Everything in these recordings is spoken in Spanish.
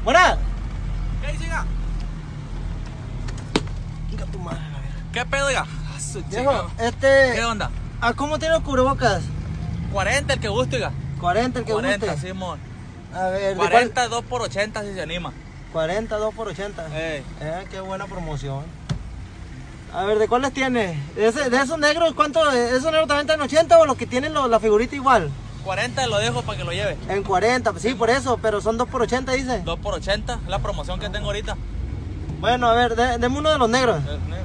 Buena. ¿Qué dice, oiga? Venga tu madre, la verga. ¿Qué pedo, oiga? Ah, su Viejo, chingada. ¿Qué onda? ¿cómo tiene los cubrebocas? 40 el que guste, oiga. 40 el que 40, guste. Simón. A ver, ¿de 40, 2 por 80 si se anima. 40, 2 por 80. Ey. Qué buena promoción. A ver, ¿de cuáles tiene? De esos negros, ¿cuánto? ¿Esos negros también están en 80 o los que tienen la figurita igual? 40 lo dejo para que lo lleve. En 40, sí, por eso, pero son 2 por 80, dice. 2 por 80, es la promoción que tengo ahorita. Bueno, a ver, deme uno de los negros.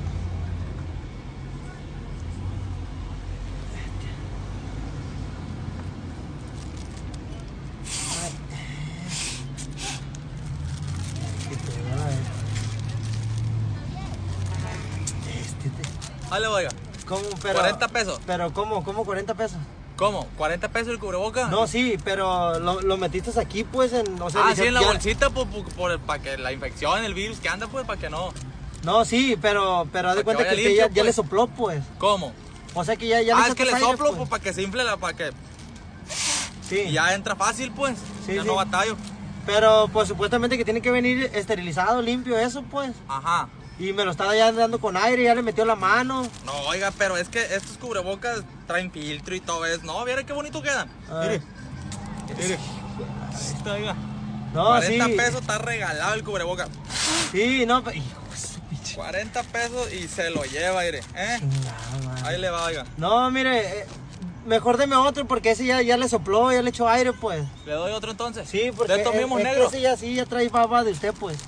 Dale, oiga. ¿Cómo? Pero, 40 pesos. Pero, ¿cómo 40 pesos? ¿Cómo? ¿40 pesos el cubreboca? No, sí, pero lo metiste aquí, pues, o sea, sí, en la bolsita, para que la infección, el virus que anda, pues, para que no. No, sí, pero haz de cuenta que limpio, usted ya pues. le sopló, pues. ¿Cómo? O sea que ya le Es que le aire, soplo, pues. pues, para que se infle para que Sí. ya entra fácil, pues. Sí, ya sí. no batallo. Pero, pues, supuestamente que tiene que venir esterilizado, limpio, eso, pues. Ajá. Y me lo estaba ya dando con aire, ya le metió la mano. No, oiga, pero es que estos cubrebocas traen filtro y todo eso. No, mire qué bonito quedan. Mire. Mire. Ahí está, oiga. No, 40 sí. pesos está regalado el cubreboca. Sí, no, pero... Hijo de su pinche 40 pesos y se lo lleva, mire. chingada, madre. Ahí le va, oiga. No, mire, mejor deme otro porque ese ya le sopló, ya le echó aire, pues. ¿Le doy otro entonces? Sí, porque de estos mismos es que negros. ese ya trae baba de usted, pues.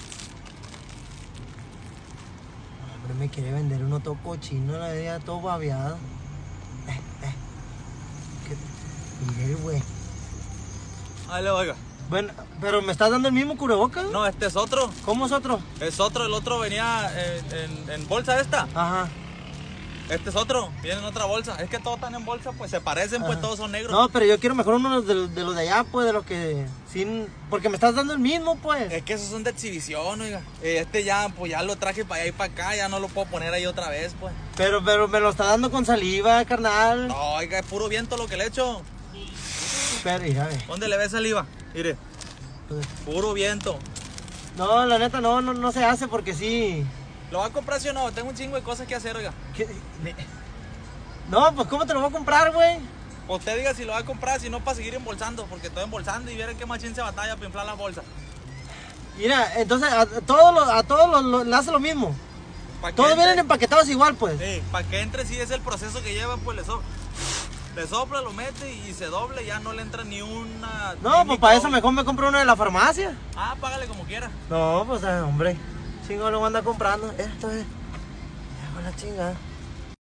Hombre, me quiere vender uno todo cochino, la idea todo babeado. Mire, güey. Ahí le va, oiga. Bueno, pero ¿me estás dando el mismo cubrebocas? No, este es otro. ¿Cómo es otro? Es otro, el otro venía en bolsa esta. Ajá. Este es otro, viene en otra bolsa. Es que todos están en bolsa, pues se parecen, pues todos son negros. No, pero yo quiero mejor uno de los de allá, pues, de los que sin... Porque me estás dando el mismo, pues. Es que esos son de exhibición, oiga. Este ya, pues ya lo traje para allá y para acá, ya no lo puedo poner ahí otra vez, pues. Pero me lo está dando con saliva, carnal. No, oiga, es puro viento lo que le echo. Pero, mira, ve. ¿Dónde le ve saliva? Mire, puro viento. No, la neta, no se hace porque sí. ¿Lo va a comprar sí o no? Tengo un chingo de cosas que hacer, oiga. No, pues, ¿cómo te lo voy a comprar, güey? Usted diga si lo va a comprar, si no para seguir embolsando, porque estoy embolsando y vieron qué machín se batalla para inflar la bolsa. Mira, entonces a todos le hace lo mismo. Todos vienen empaquetados igual, pues. Sí, para que entre, si es el proceso que lleva, pues le sopla, lo mete y se doble, ya no le entra ni una... No, ni pues para eso micro- mejor me compro uno de la farmacia. Págale como quiera. No, pues hombre, chingo lo voy a andar comprando. Esto es. Ya con la chinga.